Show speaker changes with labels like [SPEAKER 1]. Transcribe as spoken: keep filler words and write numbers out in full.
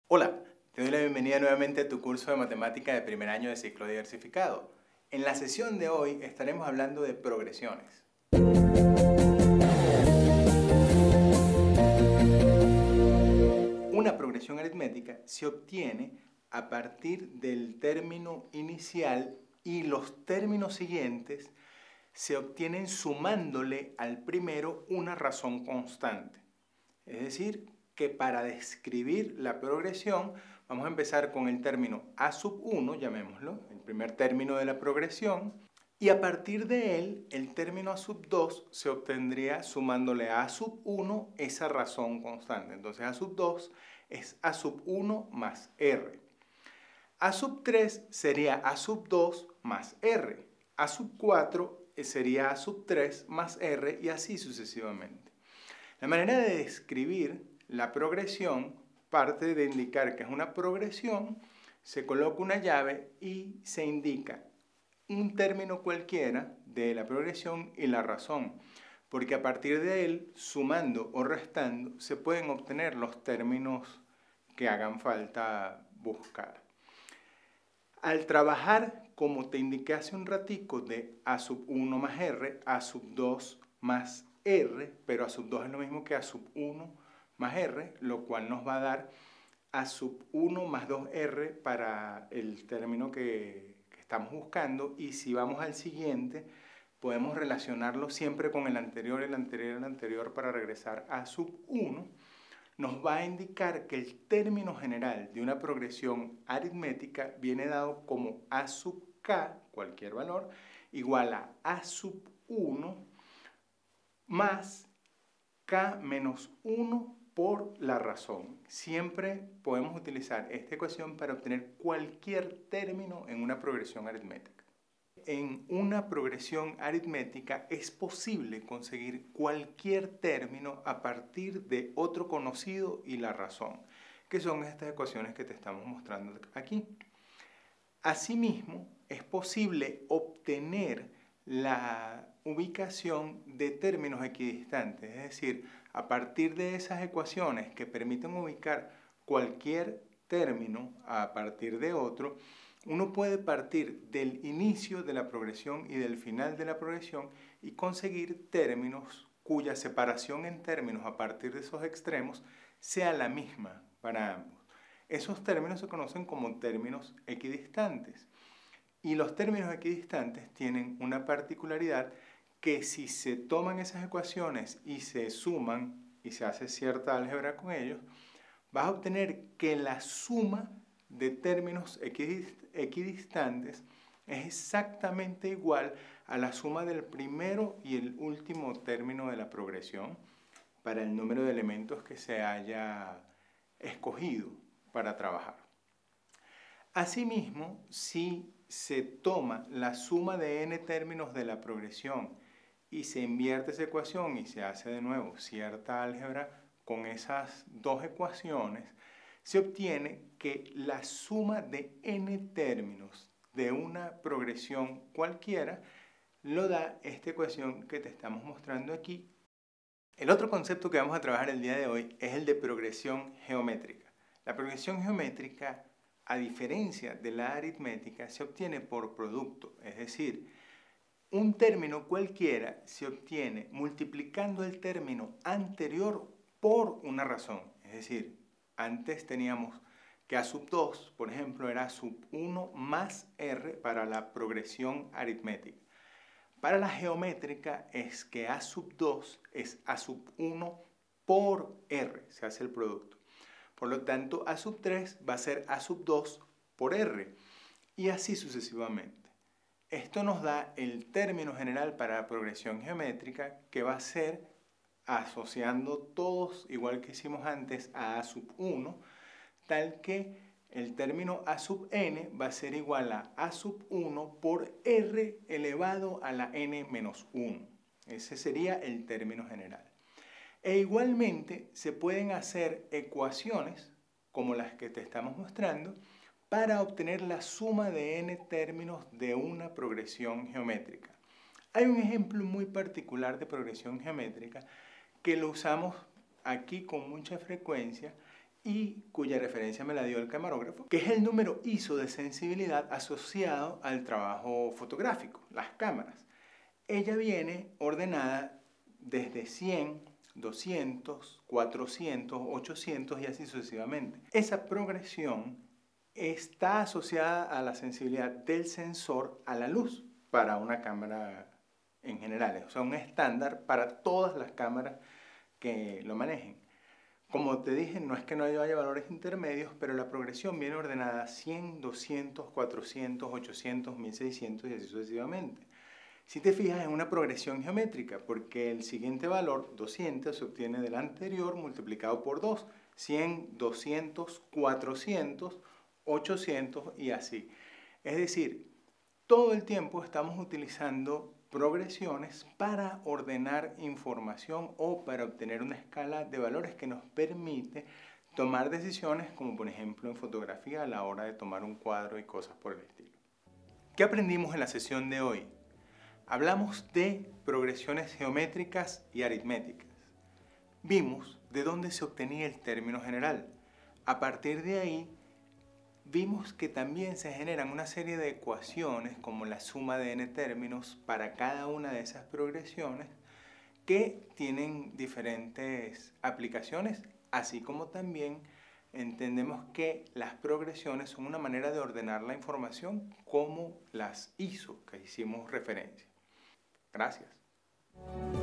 [SPEAKER 1] Hola, te doy la bienvenida nuevamente a tu curso de matemática de primer año de ciclo diversificado. En la sesión de hoy estaremos hablando de progresiones. Una progresión aritmética se obtiene a partir del término inicial y los términos siguientes se obtienen sumándole al primero una razón constante. Es decir, que para describir la progresión vamos a empezar con el término a sub uno, llamémoslo, el primer término de la progresión, y a partir de él el término a sub dos se obtendría sumándole a a sub uno esa razón constante. Entonces a sub dos es a sub uno más r. A sub tres sería a sub dos más r. A sub cuatro sería a sub tres más r y así sucesivamente. La manera de describir la progresión parte de indicar que es una progresión, se coloca una llave y se indica un término cualquiera de la progresión y la razón, porque a partir de él, sumando o restando, se pueden obtener los términos que hagan falta buscar. Al trabajar, como te indiqué hace un ratico, de a sub uno más r, a sub dos más r, pero a sub dos es lo mismo que a sub uno más r, lo cual nos va a dar a sub uno más dos r para el término que, que estamos buscando, y si vamos al siguiente, podemos relacionarlo siempre con el anterior, el anterior, el anterior para regresar a sub uno. Nos va a indicar que el término general de una progresión aritmética viene dado como a sub k, cualquier valor, igual a a sub uno más k menos uno por la razón. Siempre podemos utilizar esta ecuación para obtener cualquier término en una progresión aritmética. En una progresión aritmética es posible conseguir cualquier término a partir de otro conocido y la razón, que son estas ecuaciones que te estamos mostrando aquí. Asimismo, es posible obtener la ubicación de términos equidistantes, es decir, a partir de esas ecuaciones que permiten ubicar cualquier término a partir de otro, uno puede partir del inicio de la progresión y del final de la progresión y conseguir términos cuya separación en términos a partir de esos extremos sea la misma para ambos. Esos términos se conocen como términos equidistantes. Y los términos equidistantes tienen una particularidad que si se toman esas ecuaciones y se suman y se hace cierta álgebra con ellos, vas a obtener que la suma de términos equidistantes es exactamente igual a la suma del primero y el último término de la progresión para el número de elementos que se haya escogido para trabajar. Asimismo, si se toma la suma de n términos de la progresión y se invierte esa ecuación y se hace de nuevo cierta álgebra con esas dos ecuaciones, se obtiene que la suma de n términos de una progresión cualquiera lo da esta ecuación que te estamos mostrando aquí. El otro concepto que vamos a trabajar el día de hoy es el de progresión geométrica. La progresión geométrica, a diferencia de la aritmética, se obtiene por producto, es decir, un término cualquiera se obtiene multiplicando el término anterior por una razón. Es decir, antes teníamos que a sub dos, por ejemplo, era a sub uno más r para la progresión aritmética. Para la geométrica es que a sub dos es a sub uno por r, se hace el producto. Por lo tanto, a sub tres va a ser a sub dos por r y así sucesivamente. Esto nos da el término general para la progresión geométrica, que va a ser asociando todos, igual que hicimos antes, a a sub uno, tal que el término a sub n va a ser igual a a sub uno por r elevado a la n menos uno. Ese sería el término general. E igualmente se pueden hacer ecuaciones, como las que te estamos mostrando, para obtener la suma de n términos de una progresión geométrica. Hay un ejemplo muy particular de progresión geométrica que lo usamos aquí con mucha frecuencia y cuya referencia me la dio el camarógrafo, que es el número I S O de sensibilidad asociado al trabajo fotográfico, las cámaras. Ella viene ordenada desde cien, doscientos, cuatrocientos, ochocientos y así sucesivamente. Esa progresión está asociada a la sensibilidad del sensor a la luz para una cámara en general, o sea, un estándar para todas las cámaras que lo manejen. Como te dije, no es que no haya valores intermedios, pero la progresión viene ordenada cien, doscientos, cuatrocientos, ochocientos, mil seiscientos y así sucesivamente. Si te fijas, es una progresión geométrica, porque el siguiente valor, doscientos, se obtiene del anterior multiplicado por dos, cien, doscientos, cuatrocientos, ochocientos y así. Es decir, todo el tiempo estamos utilizando progresiones para ordenar información o para obtener una escala de valores que nos permite tomar decisiones, como por ejemplo en fotografía a la hora de tomar un cuadro y cosas por el estilo. ¿Qué aprendimos en la sesión de hoy? Hablamos de progresiones geométricas y aritméticas. Vimos de dónde se obtenía el término general. A partir de ahí, vimos que también se generan una serie de ecuaciones como la suma de n términos para cada una de esas progresiones que tienen diferentes aplicaciones, así como también entendemos que las progresiones son una manera de ordenar la información como las I S O que hicimos referencia. Gracias.